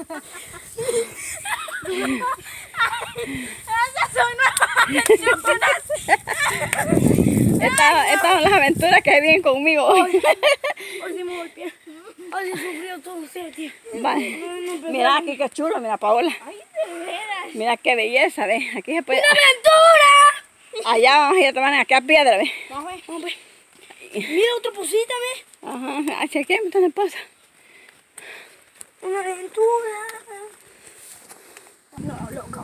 Esas son nuevas aventuras. Estas son las aventuras que vienen conmigo hoy. Hoy sí me golpeé. Hoy sí sufrió todo usted, tío. Vale. Mira aquí qué chulo, mira Paola. Ay, de veras. Mira qué belleza, ve. Aquí se puede. ¡Una aventura! Allá vamos a ir a tomar aquí a piedra, ve. Vamos, vamos. Mira otra posita, ve. Ajá, así que ¿dónde pasa? Una aventura. No, loco.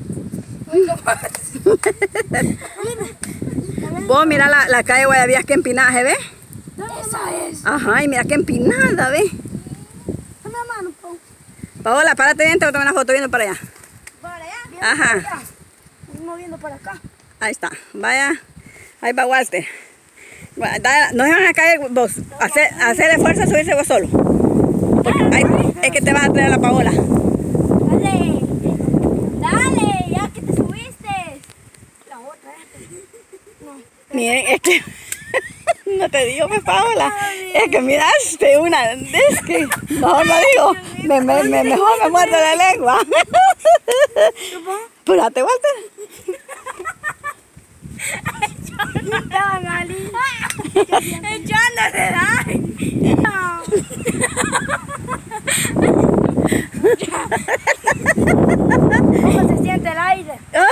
Vos mira la calle Guayavías que empinada, ¿ves? Esa es. Ajá, y mira qué empinada, ¿ves? Dame la mano, Pau. Paola, párate bien, te voy a tomar una foto viendo para allá. Para allá. Ajá. Para allá. Estamos viendo para acá. Ahí está, vaya. Ahí va Walter. No se van a caer vos. Hacer esfuerzo a subirse vos solo. Es que te vas a traer a la Paola. Dale. Dale, ya que te subiste. La otra, No. Miren, es que no te digo, pues, Paola. Es que miraste una. Es que no digo. Mejor me muerdo la lengua. Apúrate, Walter. Estaba malito. Echándole, ay. No. ¿Cómo se siente el aire?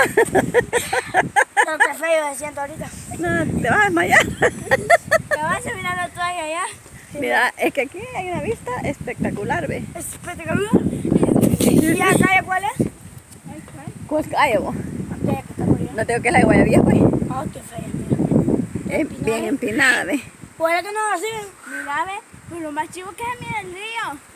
No, qué feo se siente ahorita. No, te vas a desmayar. ¿Te vas a mirar la toalla allá? Mira, es que aquí hay una vista espectacular, ¿ves? Es espectacular. ¿Y la calle cuál es? ¿Cuál calle vos? ¿Qué categoría? No tengo que es la de Guayavías, pues. Oh, qué fea, mira. Es bien empinada, ¿ves? ¿Puede que no así? Mira, ve. Pues lo más chivo que es mira el río.